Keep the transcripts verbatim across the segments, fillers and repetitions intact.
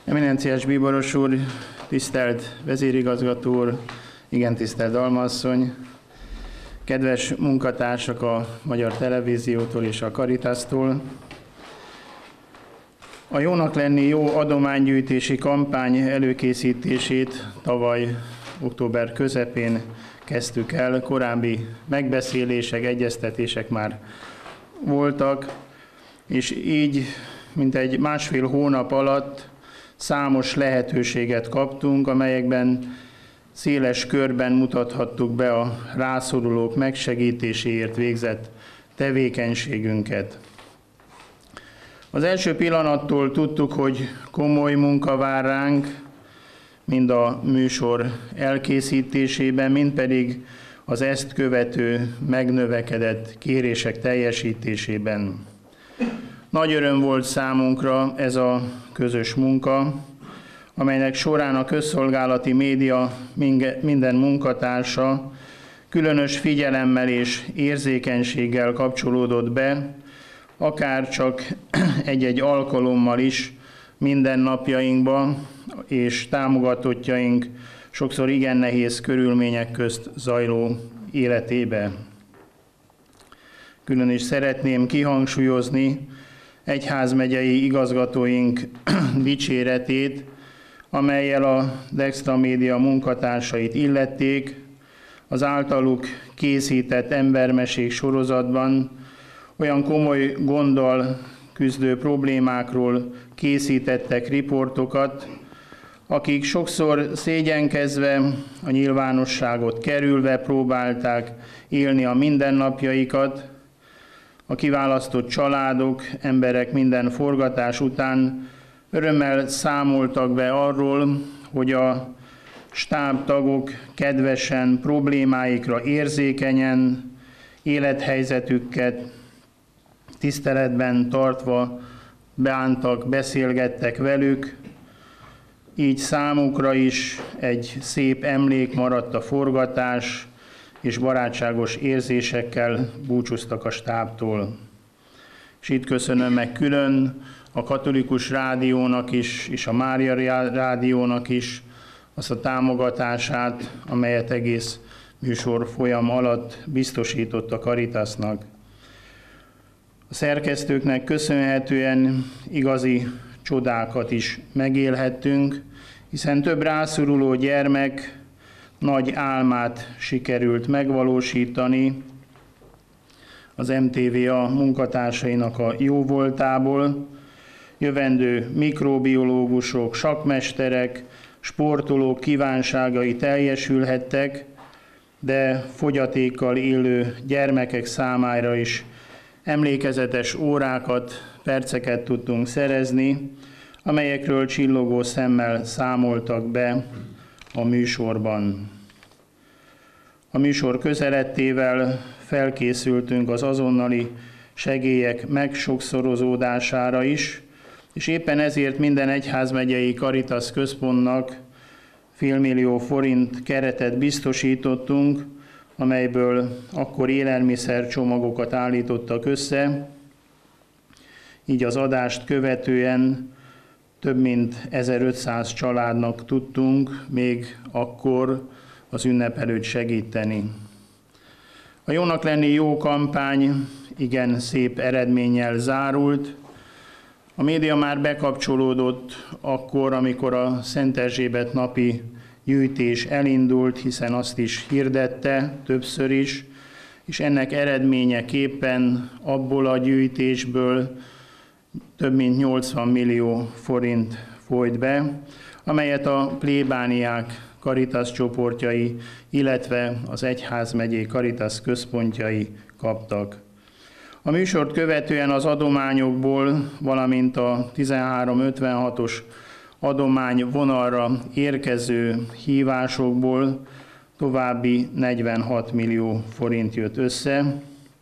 Eminenciás bíboros úr, tisztelt vezérigazgató úr, igen tisztelt Dalma-asszony, kedves munkatársak a Magyar Televíziótól és a Caritastól. A Jónak lenni jó adománygyűjtési kampány előkészítését tavaly október közepén kezdtük el. Korábbi megbeszélések, egyeztetések már voltak, és így mintegy másfél hónap alatt számos lehetőséget kaptunk, amelyekben széles körben mutathattuk be a rászorulók megsegítéséért végzett tevékenységünket. Az első pillanattól tudtuk, hogy komoly munka vár ránk, mind a műsor elkészítésében, mind pedig az ezt követő megnövekedett kérések teljesítésében. Nagy öröm volt számunkra ez a közös munka, amelynek során a közszolgálati média minden munkatársa különös figyelemmel és érzékenységgel kapcsolódott be, akár csak egy-egy alkalommal is mindennapjainkba, és támogatottjaink sokszor igen nehéz körülmények közt zajló életébe. Külön is szeretném kihangsúlyozni egyházmegyei igazgatóink dicséretét, amellyel a Dextra Média munkatársait illették, az általuk készített embermesék sorozatban olyan komoly gonddal küzdő problémákról készítettek riportokat, akik sokszor szégyenkezve, a nyilvánosságot kerülve próbálták élni a mindennapjaikat. A kiválasztott családok, emberek minden forgatás után örömmel számoltak be arról, hogy a stábtagok kedvesen, problémáikra érzékenyen, élethelyzetüket tiszteletben tartva bántak, beszélgettek velük, így számukra is egy szép emlék maradt a forgatás, és barátságos érzésekkel búcsúztak a stábtól. És itt köszönöm meg külön a Katolikus Rádiónak is, és a Mária Rádiónak is azt a támogatását, amelyet egész műsor folyam alatt biztosított a Caritasnak. A szerkesztőknek köszönhetően igazi csodákat is megélhettünk, hiszen több rászoruló gyermek nagy álmát sikerült megvalósítani az em té vé á munkatársainak a jóvoltából. Jövendő mikrobiológusok, sakkmesterek, sportolók kívánságai teljesülhettek, de fogyatékkal élő gyermekek számára is emlékezetes órákat, perceket tudtunk szerezni, amelyekről csillogó szemmel számoltak be a műsorban. A műsor közelettével felkészültünk az azonnali segélyek megsokszorozódására is, és éppen ezért minden egyházmegyei Caritas központnak félmillió forint keretet biztosítottunk, amelyből akkor élelmiszercsomagokat állítottak össze, így az adást követően több mint ezerötszáz családnak tudtunk még akkor az ünnep előtt segíteni. A Jónak lenni jó kampány igen szép eredménnyel zárult. A média már bekapcsolódott akkor, amikor a Szent Erzsébet napi gyűjtés elindult, hiszen azt is hirdette többször is, és ennek eredményeképpen abból a gyűjtésből több mint nyolcvan millió forint folyt be, amelyet a plébániák Caritas csoportjai, illetve az egyházmegyék Caritas központjai kaptak. A műsort követően az adományokból, valamint a tizenhárom ötvenhatos adományvonalra érkező hívásokból további negyvenhat millió forint jött össze,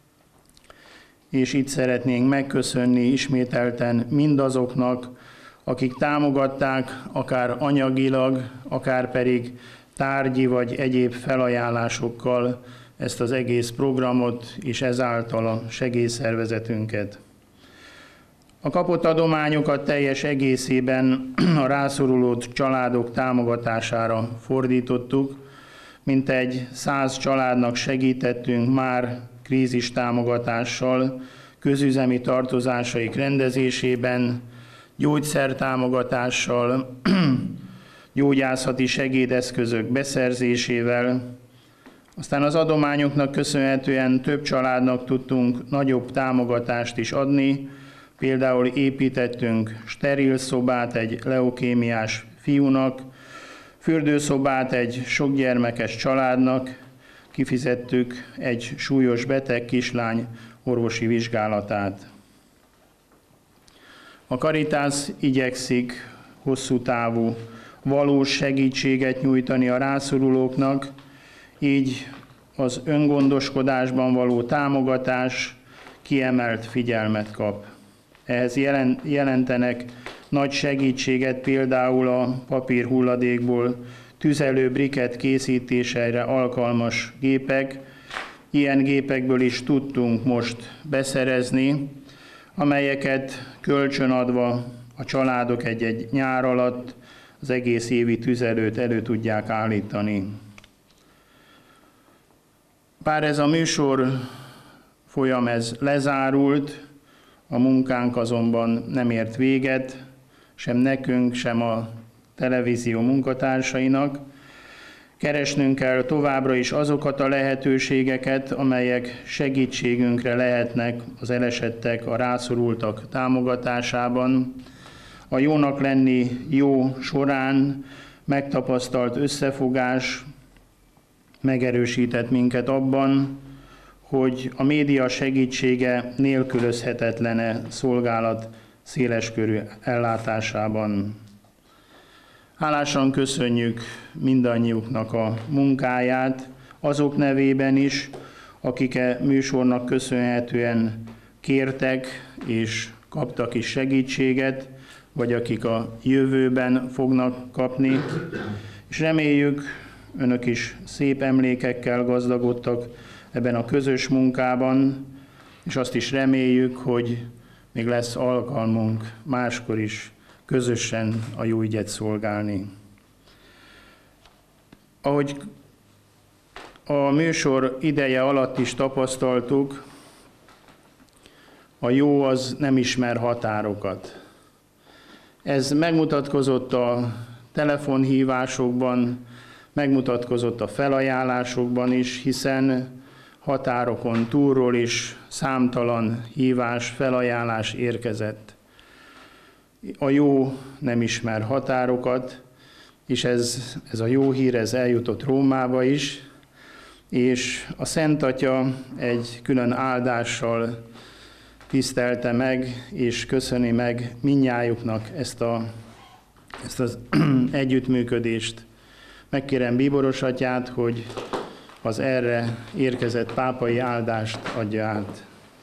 és itt szeretnénk megköszönni ismételten mindazoknak, akik támogatták, akár anyagilag, akár pedig tárgyi vagy egyéb felajánlásokkal ezt az egész programot, és ezáltal a segélyszervezetünket. A kapott adományokat teljes egészében a rászoruló családok támogatására fordítottuk, mintegy száz családnak segítettünk már krízis támogatással, közüzemi tartozásaik rendezésében, gyógyszertámogatással, gyógyászati segédeszközök beszerzésével. Aztán az adományoknak köszönhetően több családnak tudtunk nagyobb támogatást is adni, például építettünk steril szobát egy leukémiás fiúnak, fürdőszobát egy sokgyermekes családnak, kifizettük egy súlyos beteg kislány orvosi vizsgálatát. A Caritas igyekszik hosszú távú, valós segítséget nyújtani a rászorulóknak, így az öngondoskodásban való támogatás kiemelt figyelmet kap. Ehhez jelentenek nagy segítséget például a papírhulladékból tüzelő briket készítésére alkalmas gépek. Ilyen gépekből is tudtunk most beszerezni, amelyeket kölcsönadva a családok egy-egy nyár alatt az egész évi tüzelőt elő tudják állítani. Bár ez a műsor folyam ez lezárult, a munkánk azonban nem ért véget, sem nekünk, sem a televízió munkatársainak. Keresnünk kell továbbra is azokat a lehetőségeket, amelyek segítségünkre lehetnek az elesettek, a rászorultak támogatásában. A jónak lenni jó során megtapasztalt összefogás megerősített minket abban, hogy a média segítsége nélkülözhetetlen szolgálat széleskörű ellátásában. Hálásan köszönjük mindannyiuknak a munkáját, azok nevében is, akik e műsornak köszönhetően kértek és kaptak is segítséget, vagy akik a jövőben fognak kapni, és reméljük, önök is szép emlékekkel gazdagodtak ebben a közös munkában, és azt is reméljük, hogy még lesz alkalmunk máskor is közösen a jó ügyet szolgálni. Ahogy a műsor ideje alatt is tapasztaltuk, a jó az nem ismer határokat. Ez megmutatkozott a telefonhívásokban, megmutatkozott a felajánlásokban is, hiszen határokon túlról is számtalan hívás, felajánlás érkezett. A jó nem ismer határokat, és ez, ez a jó hír, ez eljutott Rómába is, és a Szent Atya egy külön áldással tisztelte meg, és köszöni meg mindnyájuknak ezt, a, ezt az együttműködést. Megkérem Bíboros atyát, hogy az erre érkezett pápai áldást adja át.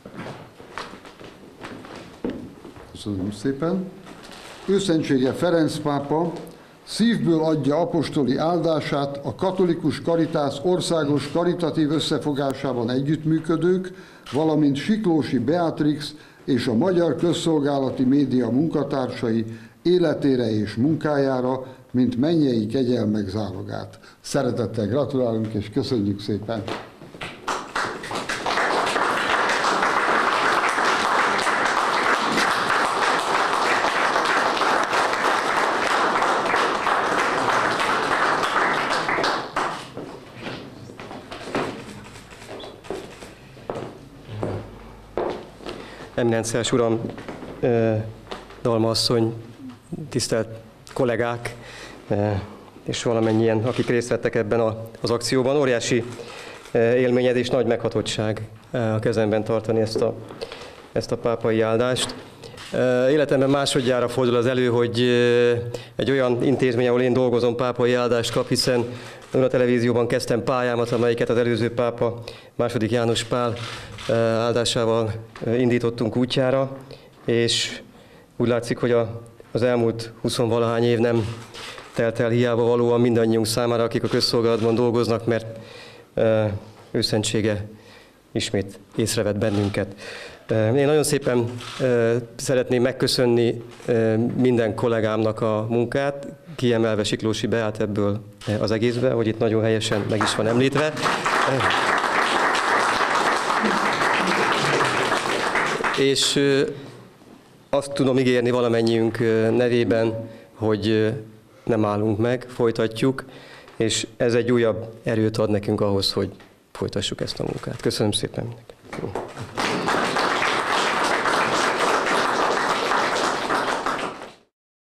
Köszönöm szépen. Őszentsége Ferenc pápa szívből adja apostoli áldását a Katolikus Caritas országos karitatív összefogásában együttműködők, valamint Siklósi Beatrix és a Magyar Közszolgálati Média munkatársai életére és munkájára, mint mennyei kegyelmek zálogát. Szeretettel gratulálunk és köszönjük szépen! Eminenciás Uram, Dalma asszony, tisztelt kollégák, és valamennyien, akik részt vettek ebben az akcióban. Óriási élményed és nagy meghatottság a kezemben tartani ezt a, ezt a pápai áldást. Életemben másodjára fordul az elő, hogy egy olyan intézmény, ahol én dolgozom, pápai áldást kap, hiszen a televízióban kezdtem pályámat, amelyiket az előző pápa, második János Pál áldásával indítottunk útjára, és úgy látszik, hogy a, az elmúlt huszonvalahány év nem telt el hiába valóan mindannyiunk számára, akik a közszolgálatban dolgoznak, mert őszentsége ismét észrevett bennünket. Én nagyon szépen szeretném megköszönni minden kollégámnak a munkát, kiemelve Siklósi Beát ebből az egészbe, hogy itt nagyon helyesen meg is van említve. És azt tudom ígérni valamennyiünk nevében, hogy nem állunk meg, folytatjuk, és ez egy újabb erőt ad nekünk ahhoz, hogy folytassuk ezt a munkát. Köszönöm szépen.